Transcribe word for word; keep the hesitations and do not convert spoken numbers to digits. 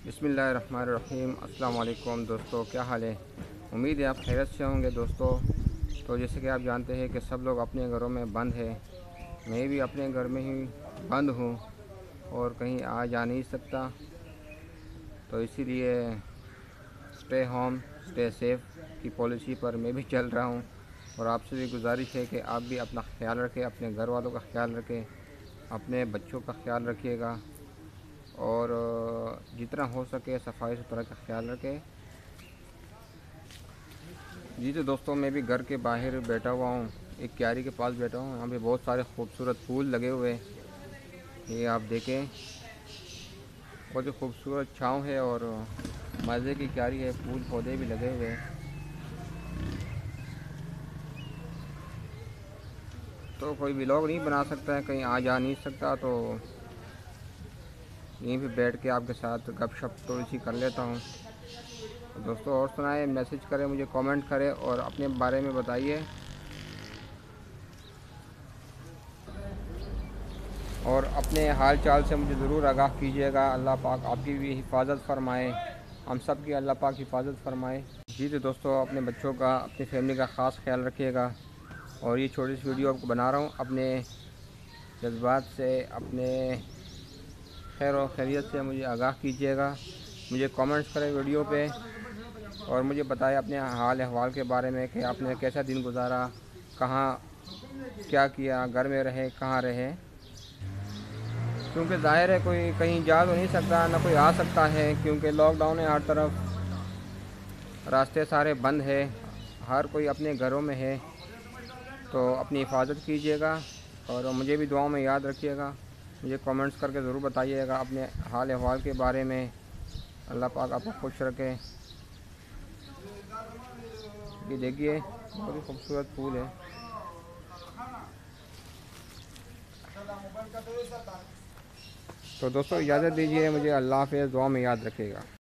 बिस्मिल्लाहिर्रहमानिर्रहीम। अस्सलाम वालेकुम दोस्तों, क्या हाल है? उम्मीद है आप खैरियत से होंगे दोस्तों। तो जैसे कि आप जानते हैं कि सब लोग अपने घरों में बंद है, मैं भी अपने घर में ही बंद हूँ और कहीं आ जा नहीं सकता। तो इसीलिए स्टे होम स्टे सेफ की पॉलिसी पर मैं भी चल रहा हूँ और आपसे भी गुजारिश है कि आप भी अपना ख्याल रखें, अपने घर वालों का ख्याल रखें, अपने बच्चों का ख्याल रखिएगा और जितना हो सके सफाई सुथरा का ख्याल रखें। जी तो दोस्तों, मैं भी घर के बाहर बैठा हुआ हूँ, एक क्यारी के पास बैठा हूँ। यहाँ पे बहुत सारे खूबसूरत फूल लगे हुए हैं, ये आप देखें। बहुत ही खूबसूरत छाँव है और मज़े की क्यारी है, फूल पौधे भी लगे हुए हैं। तो कोई व्लॉग नहीं बना सकता है, कहीं आ जा नहीं सकता, तो यहीं पे बैठ के आपके साथ गपशप थोड़ी सी कर लेता हूँ। तो दोस्तों और सुनाए, मैसेज करें, मुझे कमेंट करें और अपने बारे में बताइए और अपने हाल चाल से मुझे ज़रूर आगाह कीजिएगा। अल्लाह पाक आपकी भी हिफाजत फरमाए, हम सब की अल्लाह पाक हिफाजत फरमाए। जी तो दोस्तों, अपने बच्चों का, अपनी फैमिली का ख़ास ख्याल रखिएगा। और ये छोटी सी वीडियो आपको बना रहा हूँ अपने जज्बात से, अपने खैर और खैरियत से मुझे आगाह कीजिएगा। मुझे कमेंट्स करें वीडियो पे और मुझे बताएं अपने हाल अहवाल के बारे में कि आपने कैसा दिन गुजारा, कहाँ क्या किया, घर में रहे कहाँ रहे, क्योंकि ज़ाहिर है कोई कहीं जा तो नहीं सकता, ना कोई आ सकता है, क्योंकि लॉकडाउन है, हर तरफ रास्ते सारे बंद है, हर कोई अपने घरों में है। तो अपनी हिफाजत कीजिएगा और मुझे भी दुआओं में याद रखिएगा। मुझे कमेंट्स करके ज़रूर बताइएगा अपने हाल अहवाल के बारे में। अल्लाह पाक आपको खुश रखे। ये देखिए बहुत ही खूबसूरत फूल है। तो दोस्तों इजाज़त दीजिए मुझे, अल्लाह हाफ़िज़, दुआ में याद रखिएगा।